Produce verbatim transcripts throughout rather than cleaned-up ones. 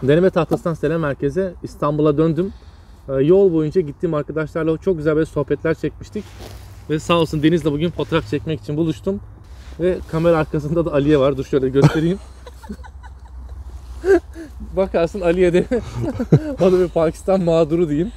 Deneme tahtasından selam herkese. İstanbul'a döndüm. Ee, yol boyunca gittiğim arkadaşlarla çok güzel böyle sohbetler çekmiştik. Ve sağ olsun Deniz'le bugün fotoğraf çekmek için buluştum. Ve kamera arkasında da Aliye var. Dur şöyle göstereyim. Bakarsın Aliye de o da bir Pakistan mağduru diyeyim.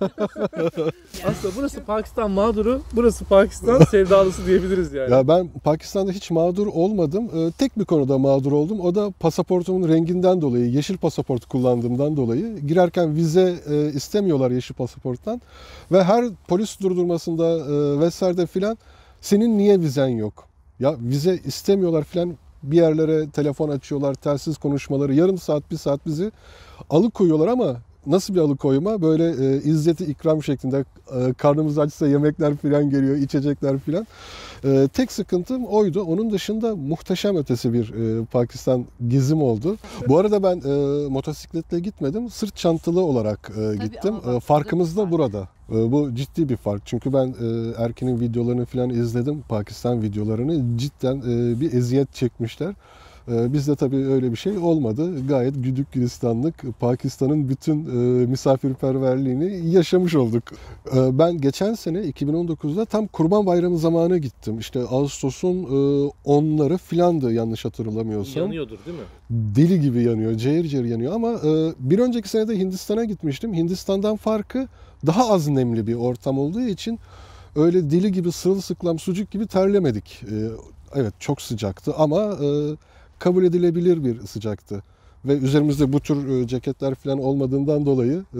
Aslında burası Pakistan mağduru, burası Pakistan sevdalısı diyebiliriz yani. Ya ben Pakistan'da hiç mağdur olmadım. Ee, tek bir konuda mağdur oldum. O da pasaportumun renginden dolayı, yeşil pasaport kullandığımdan dolayı. Girerken vize e, istemiyorlar yeşil pasaporttan. Ve her polis durdurmasında e, vesaire filan senin niye vizen yok? Ya vize istemiyorlar filan, bir yerlere telefon açıyorlar, telsiz konuşmaları, yarım saat, bir saat bizi alıkoyuyorlar ama nasıl bir alıkoyma? Böyle e, izzeti ikram şeklinde e, karnımız açsa yemekler falan geliyor, içecekler falan. E, tek sıkıntım oydu. Onun dışında muhteşem ötesi bir e, Pakistan gezim oldu. Bu arada ben e, motosikletle gitmedim. Sırt çantalı olarak e, gittim. E, farkımız da burada. E, bu ciddi bir fark. Çünkü ben e, Erkin'in videolarını falan izledim. Pakistan videolarını. Cidden e, bir eziyet çekmişler. Bizde tabii öyle bir şey olmadı. Gayet güdük gülistanlık Pakistan'ın bütün e, misafirperverliğini yaşamış olduk. E, ben geçen sene iki bin on dokuzda tam Kurban Bayramı zamanı gittim. İşte Ağustos'un e, onları filandı yanlış hatırlamıyorsam. Yanıyordur değil mi? Deli gibi yanıyor, cayır cayır yanıyor ama e, bir önceki sene de Hindistan'a gitmiştim. Hindistan'dan farkı daha az nemli bir ortam olduğu için öyle deli gibi sırılsıklam sucuk gibi terlemedik. E, evet çok sıcaktı ama e, kabul edilebilir bir sıcaktı. Ve üzerimizde bu tür ceketler falan olmadığından dolayı e,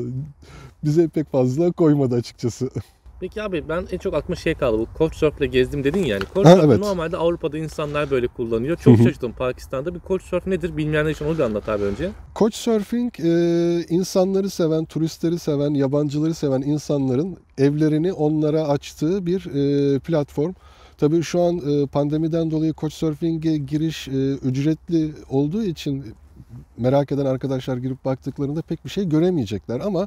bize pek fazla koymadı açıkçası. Peki abi ben en çok aklıma şey kaldı. Bu Couchsurf'le gezdim dedin yani. Couchsurf'u evet. Normalde Avrupa'da insanlar böyle kullanıyor. Çok şaşırdım Pakistan'da. Bir Couchsurf nedir bilmeyenler için onu bir anlat abi önce. Couchsurfing e, insanları seven, turistleri seven, yabancıları seven insanların evlerini onlara açtığı bir e, platform. Tabii şu an pandemiden dolayı Couchsurfing'e giriş ücretli olduğu için merak eden arkadaşlar girip baktıklarında pek bir şey göremeyecekler ama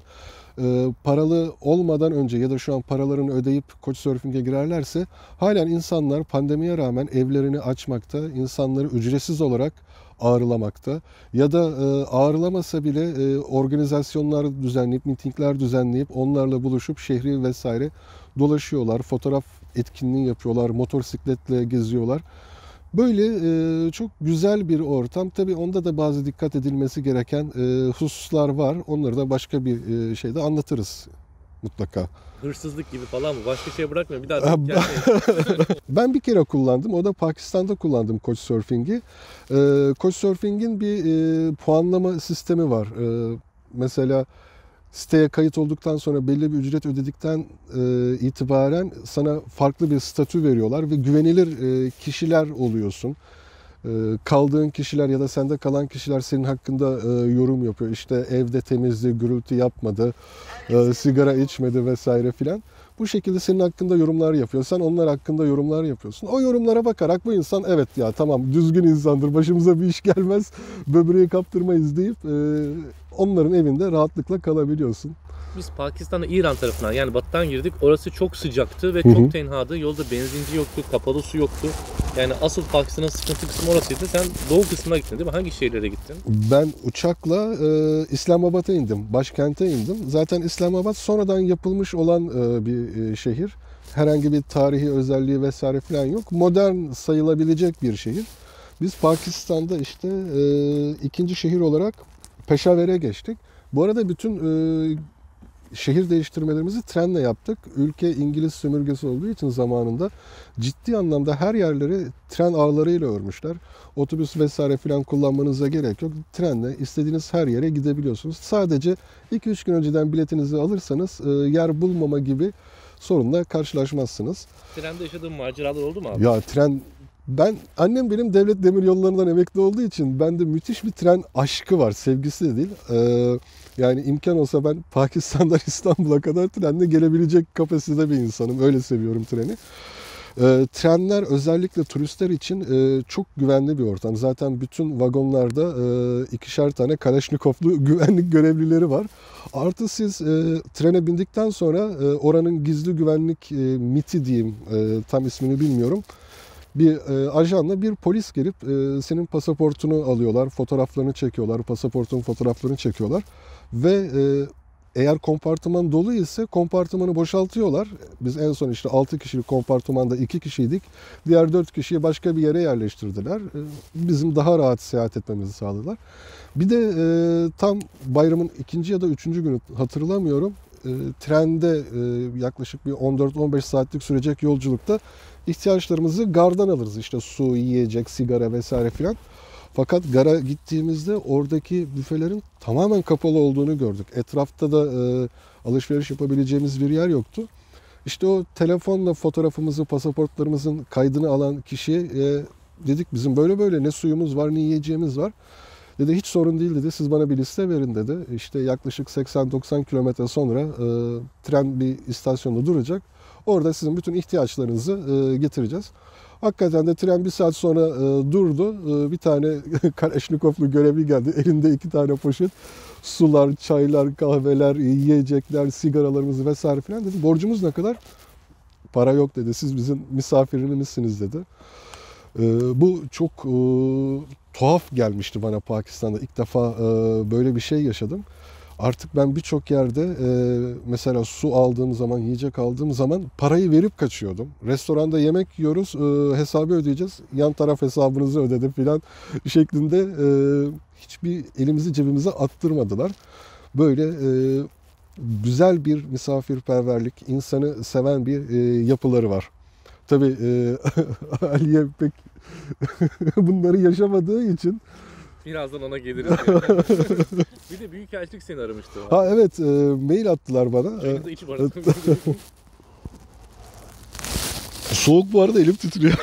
paralı olmadan önce ya da şu an paralarını ödeyip Couchsurfing'e girerlerse halen insanlar pandemiye rağmen evlerini açmakta, insanları ücretsiz olarak ağırlamakta ya da ağırlamasa bile organizasyonlar düzenleyip, mitingler düzenleyip onlarla buluşup şehri vesaire dolaşıyorlar, fotoğraf etkinliği yapıyorlar, motosikletle geziyorlar. Böyle e, çok güzel bir ortam. Tabii onda da bazı dikkat edilmesi gereken e, hususlar var. Onları da başka bir e, şeyde anlatırız mutlaka. Hırsızlık gibi falan mı? Başka şey bırakmıyor. Bir daha denk Ben bir kere kullandım. O da Pakistan'da kullandım Couchsurfing'i. E, Couchsurfing'in bir e, puanlama sistemi var. E, mesela siteye kayıt olduktan sonra belli bir ücret ödedikten e, itibaren sana farklı bir statü veriyorlar ve güvenilir e, kişiler oluyorsun. E, kaldığın kişiler ya da sende kalan kişiler senin hakkında e, yorum yapıyor. İşte evde temizdi, gürültü yapmadı, e, sigara içmedi vesaire filan. Bu şekilde senin hakkında yorumlar yapıyor. Sen onlar hakkında yorumlar yapıyorsun. O yorumlara bakarak bu insan evet ya tamam düzgün insandır, başımıza bir iş gelmez, böbreği kaptırmayız deyip e, onların evinde rahatlıkla kalabiliyorsun. Biz Pakistan'da İran tarafından yani batıdan girdik. Orası çok sıcaktı ve çok Hı-hı. tenhadı. Yolda benzinci yoktu, kapalı su yoktu. Yani asıl Pakistan'ın sıkıntı kısmı orasıydı. Sen doğu kısmına gittin değil mi? Hangi şehirlere gittin? Ben uçakla e, İslamabad'a indim. Başkente indim. Zaten İslamabad sonradan yapılmış olan e, bir e, şehir. Herhangi bir tarihi özelliği vesaire falan yok. Modern sayılabilecek bir şehir. Biz Pakistan'da işte e, ikinci şehir olarak Peşaver'e geçtik. Bu arada bütün e, şehir değiştirmelerimizi trenle yaptık. Ülke İngiliz sömürgesi olduğu için zamanında ciddi anlamda her yerleri tren ağlarıyla örmüşler. Otobüs vesaire falan kullanmanıza gerek yok. Trenle istediğiniz her yere gidebiliyorsunuz. Sadece iki üç gün önceden biletinizi alırsanız yer bulmama gibi sorunla karşılaşmazsınız. Trende yaşadığın maceralar oldu mu abi? Ya tren... Ben, annem benim devlet demiryollarından emekli olduğu için bende müthiş bir tren aşkı var, sevgisi de değil. Ee, yani imkan olsa ben Pakistan'dan İstanbul'a kadar trenle gelebilecek kapasitede bir insanım. Öyle seviyorum treni. Ee, trenler özellikle turistler için e, çok güvenli bir ortam. Zaten bütün vagonlarda e, ikişer tane Kalaşnikovlu güvenlik görevlileri var. Artı siz e, trene bindikten sonra e, oranın gizli güvenlik e, M İ T'i diyeyim, e, tam ismini bilmiyorum. bir e, ajanla bir polis gelip e, senin pasaportunu alıyorlar, fotoğraflarını çekiyorlar, pasaportun fotoğraflarını çekiyorlar ve e, eğer kompartıman dolu ise kompartımanı boşaltıyorlar. Biz en son işte altı kişilik kompartımanda iki kişiydik. Diğer dört kişiyi başka bir yere yerleştirdiler. E, bizim daha rahat seyahat etmemizi sağladılar. Bir de e, tam bayramın ikinci ya da üçüncü günü hatırlamıyorum. E, trende e, yaklaşık bir on dört on beş saatlik sürecek yolculukta ihtiyaçlarımızı gardan alırız. İşte su, yiyecek, sigara vesaire filan. Fakat gara gittiğimizde oradaki büfelerin tamamen kapalı olduğunu gördük. Etrafta da e, alışveriş yapabileceğimiz bir yer yoktu. İşte o telefonla fotoğrafımızı, pasaportlarımızın kaydını alan kişiye e, dedik bizim böyle böyle ne suyumuz var ne yiyeceğimiz var. Dedi hiç sorun değil dedi. Siz bana bir liste verin dedi. İşte yaklaşık seksen doksan kilometre sonra e, tren bir istasyonda duracak. Orada sizin bütün ihtiyaçlarınızı e, getireceğiz. Hakikaten de tren bir saat sonra e, durdu. E, bir tane Kaleşnikovlu görevli geldi. Elinde iki tane poşet. Sular, çaylar, kahveler, yiyecekler, sigaralarımızı vesaire filan dedi. Borcumuz ne kadar? Para yok dedi. Siz bizim misafirimizsiniz dedi. E, bu çok e, tuhaf gelmişti bana Pakistan'da. İlk defa e, böyle bir şey yaşadım. Artık ben birçok yerde e, mesela su aldığım zaman, yiyecek aldığım zaman parayı verip kaçıyordum. Restoranda yemek yiyoruz, e, hesabı ödeyeceğiz. Yan taraf hesabınızı ödedi filan şeklinde e, hiçbir elimizi cebimize attırmadılar. Böyle e, güzel bir misafirperverlik, insanı seven bir e, yapıları var. Tabii e, Aliye pek bunları yaşamadığı için. Birazdan ona geliriz. Bir de Büyükelçilik seni aramıştı. Ha evet, e, mail attılar bana. Çayınızı içip arasın. Soğuk bu arada, elim titriyor.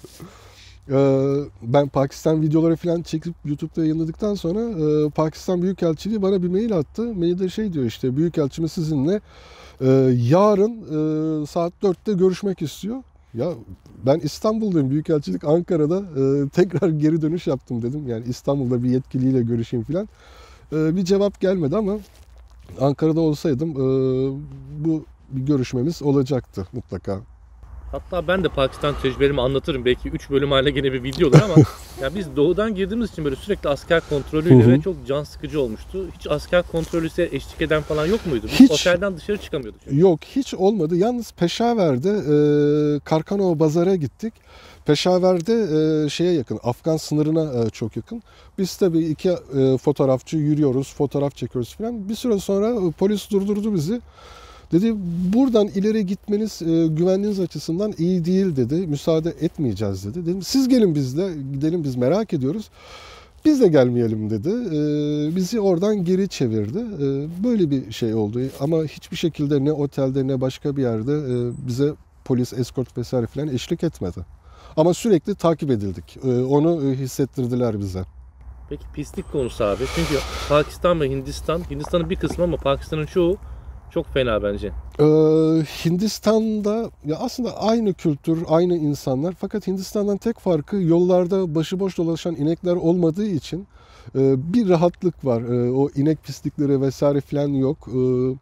e, ben Pakistan videoları falan çekip YouTube'da yayınladıktan sonra e, Pakistan Büyükelçiliği bana bir mail attı. Mailde şey diyor işte, Büyükelçimiz sizinle e, yarın e, saat dörtte görüşmek istiyor. Ya ben İstanbul'dayım, Büyükelçilik Ankara'da, e, tekrar geri dönüş yaptım dedim. Yani İstanbul'da bir yetkiliyle görüşeyim falan. E, bir cevap gelmedi ama Ankara'da olsaydım e, bu bir görüşmemiz olacaktı mutlaka. Hatta ben de Pakistan tecrübelerimi anlatırım. Belki üç bölüm haline gene bir video olur ama ya biz doğudan girdiğimiz için böyle sürekli asker kontrolüyle Hı hı. ve çok can sıkıcı olmuştu. Hiç asker kontrolüse eşlik eden falan yok muydu? Biz Hiç. otelden dışarı çıkamıyorduk. Çünkü. Yok, hiç olmadı. Yalnız Peşaver'de e, Karkanova Bazar'a gittik. Peşaver'de e, şeye yakın, Afgan sınırına e, çok yakın. Biz tabii iki e, fotoğrafçı yürüyoruz, fotoğraf çekiyoruz falan. Bir süre sonra e, polis durdurdu bizi. Dedi buradan ileri gitmeniz e, güvenliğiniz açısından iyi değil dedi. Müsaade etmeyeceğiz dedi. Dedim siz gelin bizle, gidelim biz merak ediyoruz. Biz de gelmeyelim dedi. E, bizi oradan geri çevirdi. E, böyle bir şey oldu. Ama hiçbir şekilde ne otelde ne başka bir yerde e, bize polis, eskort vesaire falan eşlik etmedi. Ama sürekli takip edildik. E, onu e, hissettirdiler bize. Peki pislik konusu abi. Çünkü Pakistan ve Hindistan, Hindistan'ın bir kısmı ama Pakistan'ın çoğu çok fena bence. Ee, Hindistan'da ya aslında aynı kültür, aynı insanlar, fakat Hindistan'dan tek farkı yollarda başıboş dolaşan inekler olmadığı için e, bir rahatlık var. E, o inek pislikleri vesaire falan yok. E,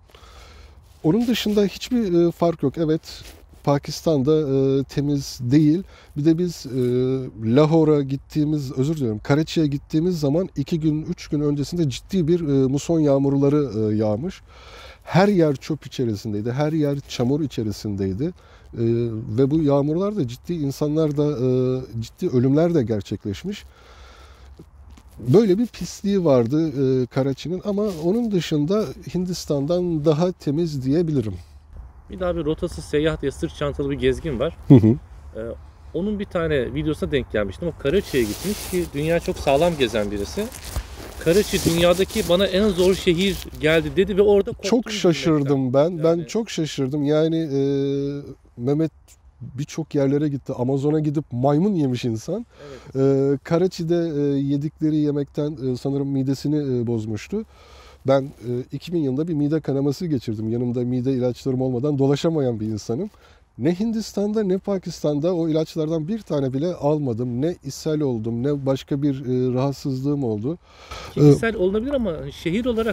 onun dışında hiçbir e, fark yok. Evet, Pakistan'da e, temiz değil. Bir de biz e, Lahore'a gittiğimiz, özür dilerim, Karachi'ye gittiğimiz zaman iki gün, üç gün öncesinde ciddi bir e, muson yağmurları e, yağmış. Her yer çöp içerisindeydi, her yer çamur içerisindeydi. Ee, ve bu yağmurlarda ciddi insanlar da e, ciddi ölümler de gerçekleşmiş. Böyle bir pisliği vardı e, Karachi'nin, ama onun dışında Hindistan'dan daha temiz diyebilirim. Bir daha bir rotasız seyahat diye sırt çantalı bir gezgin var. Hı hı. Ee, onun bir tane videosuna denk gelmiştim. O Karachi'ye gitmiş ki dünya çok sağlam gezen birisi. Karachi dünyadaki bana en zor şehir geldi dedi ve orada koptum Çok şaşırdım ben. Yani. Ben çok şaşırdım. Yani e, Mehmet birçok yerlere gitti. Amazon'a gidip maymun yemiş insan. Evet. E, Karachi'de e, yedikleri yemekten e, sanırım midesini e, bozmuştu. Ben e, iki bin yılında bir mide kanaması geçirdim. Yanımda mide ilaçlarım olmadan dolaşamayan bir insanım. Ne Hindistan'da ne Pakistan'da o ilaçlardan bir tane bile almadım. Ne ishal oldum, ne başka bir e, rahatsızlığım oldu. Kişisel olabilir ama şehir olarak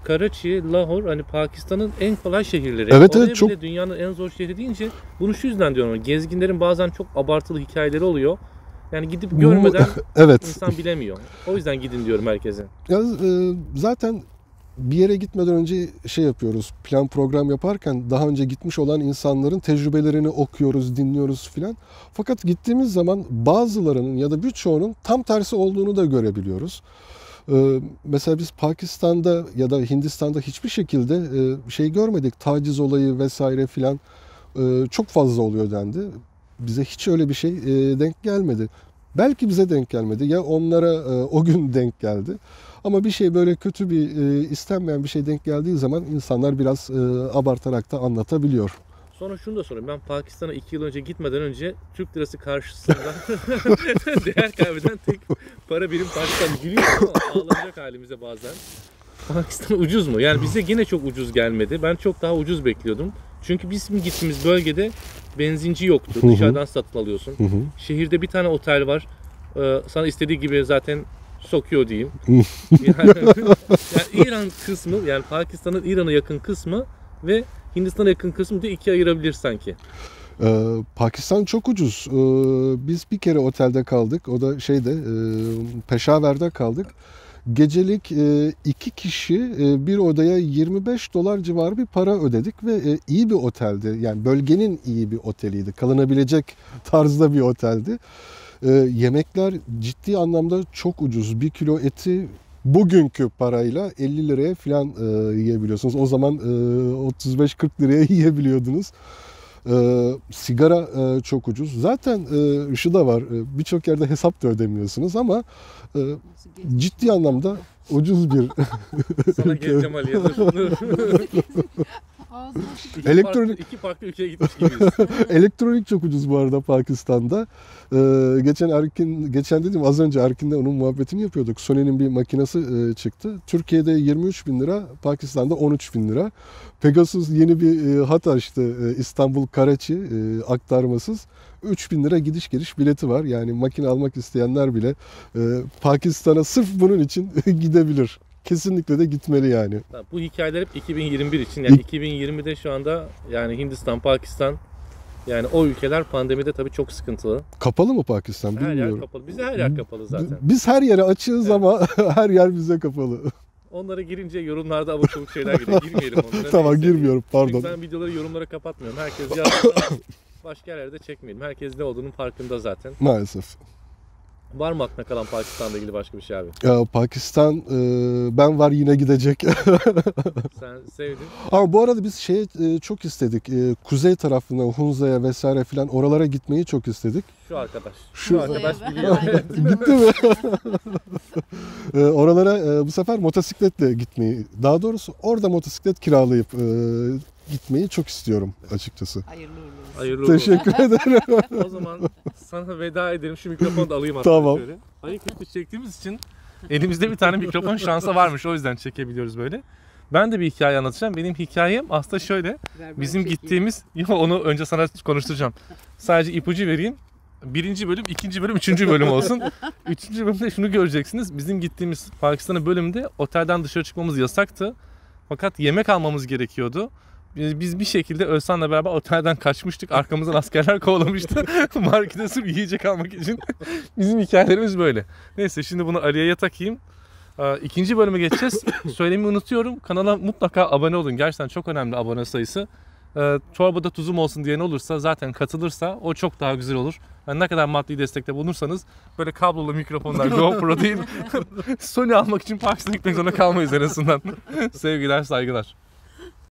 Karachi, Lahore hani Pakistan'ın en kolay şehirleri. Evet, Oraya evet, çok- bile dünyanın en zor şehri deyince bunu şu yüzden diyorum. Gezginlerin bazen çok abartılı hikayeleri oluyor. Yani gidip görmeden Evet. insan bilemiyor. O yüzden gidin diyorum herkese. Ya, e, zaten bir yere gitmeden önce şey yapıyoruz. Plan program yaparken daha önce gitmiş olan insanların tecrübelerini okuyoruz, dinliyoruz filan. Fakat gittiğimiz zaman bazılarının ya da birçoğunun tam tersi olduğunu da görebiliyoruz. E, mesela biz Pakistan'da ya da Hindistan'da hiçbir şekilde e, şey görmedik. Taciz olayı vesaire filan e, çok fazla oluyor dendi. Bize hiç öyle bir şey e, denk gelmedi. Belki bize denk gelmedi ya onlara e, o gün denk geldi. Ama bir şey böyle kötü bir e, istenmeyen bir şey denk geldiği zaman insanlar biraz e, abartarak da anlatabiliyor. Sonra şunu da sorayım. Ben Pakistan'a iki yıl önce gitmeden önce Türk lirası karşısında değer kaybeden tek para birim Pakistan. Gülüyoruz ama ağlanacak halimize bazen. Pakistan ucuz mu? Yani bize yine çok ucuz gelmedi. Ben çok daha ucuz bekliyordum. Çünkü bizim gittiğimiz bölgede benzinci yoktu. Hı hı. Dışarıdan satın alıyorsun. Hı hı. Şehirde bir tane otel var. Ee, sana istediği gibi zaten sokuyor diyeyim. yani, yani İran kısmı, yani Pakistan'ın İran'a yakın kısmı ve Hindistan'a yakın kısmı diye ikiye ayırabilir sanki. Ee, Pakistan çok ucuz. Ee, biz bir kere otelde kaldık. O da şeyde e, Peşaver'de kaldık. Gecelik e, iki kişi e, bir odaya yirmi beş dolar civarı bir para ödedik ve e, iyi bir oteldi. Yani bölgenin iyi bir oteliydi. Kalınabilecek tarzda bir oteldi. E, yemekler ciddi anlamda çok ucuz. Bir kilo eti bugünkü parayla elli liraya falan e, yiyebiliyorsunuz. O zaman e, otuz beş kırk liraya yiyebiliyordunuz. E, sigara e, çok ucuz. Zaten e, şu da var. E, Birçok yerde hesap da ödemiyorsunuz ama e, ciddi anlamda ucuz bir Sana geleceğim Ali'ye. Dur. Ağzına İki Elektronik- farklı, iki farklı ülkeye gitmiş gibiyiz. elektronik çok ucuz bu arada Pakistan'da. Ee, geçen Erkin, geçen dedim az önce Erkin'de onun muhabbetini yapıyorduk. Sony'nin bir makinesi e, çıktı. Türkiye'de yirmi üç bin lira, Pakistan'da on üç bin lira. Pegasus yeni bir e, hat açtı. E, İstanbul Karachi e, aktarmasız. üç bin lira gidiş geliş bileti var. Yani makine almak isteyenler bile e, Pakistan'a sırf bunun için gidebilir. Kesinlikle de gitmeli yani. Tamam, bu hikayeler hep iki bin yirmi bir için. Yani İ- iki bin yirmide şu anda yani Hindistan, Pakistan, yani o ülkeler pandemide tabii çok sıkıntılı. Kapalı mı Pakistan Her yer bilmiyorum. kapalı. Bize her yer kapalı zaten. Biz her yere açığız Evet. ama her yer bize kapalı. Onlara girince yorumlarda abuk sabuk şeyler geliyor. Girmeyelim onlara. Tamam, Neyse. girmiyorum, pardon. Çünkü ben videoları yorumlara kapatmıyorum. Herkes yazdı. Başka yerlerde çekmeyelim. Herkes ne olduğunun farkında zaten. Maalesef. Var mı aklına kalan Pakistan'la ilgili başka bir şey abi? Ya, Pakistan e, ben var yine gidecek. Sen sevdin. Ama bu arada biz şeye e, çok istedik. E, kuzey tarafına, Hunza'ya vesaire filan oralara gitmeyi çok istedik. Şu arkadaş. Şu- Şu arkadaş Uzaya biliyor. ben gittim. Gitti mi? E, oralara e, bu sefer motosikletle gitmeyi, daha doğrusu orada motosiklet kiralayıp e, gitmeyi çok istiyorum açıkçası. Hayırlı uğurlu olsun. Hayırlı olsun. Teşekkür ederim. O zaman sana veda edelim. Şu mikrofonu da alayım hatta Tamam. şöyle. Ayı kırklı çektiğimiz için elimizde bir tane mikrofon şansa varmış. O yüzden çekebiliyoruz böyle. Ben de bir hikaye anlatacağım. Benim hikayem aslında şöyle. Ver ben Bizim çekeyim. gittiğimiz... Yo, onu önce sana konuşturacağım. Sadece ipucu vereyim. Birinci bölüm, ikinci bölüm, üçüncü bölüm olsun. Üçüncü bölümde şunu göreceksiniz. Bizim gittiğimiz Pakistan'ın bölümünde otelden dışarı çıkmamız yasaktı. Fakat yemek almamız gerekiyordu. Biz, biz bir şekilde Özhan'la beraber otelden kaçmıştık. Arkamızdan askerler kovalamıştı. Markete sırf yiyecek almak için. Bizim hikayelerimiz böyle. Neyse şimdi bunu Aliye'ye takayım. Ee, İkinci bölüme geçeceğiz. Söylemeyi unutuyorum. Kanala mutlaka abone olun. Gerçekten çok önemli abone sayısı. Ee, çorbada tuzum olsun diyen olursa, zaten katılırsa o çok daha güzel olur. Yani ne kadar maddi destekte bulunursanız böyle kablolu mikrofonlar, GoPro değil, Sony almak için Pakistan'a gitmek zorunda kalmayız en azından. Sevgiler, saygılar.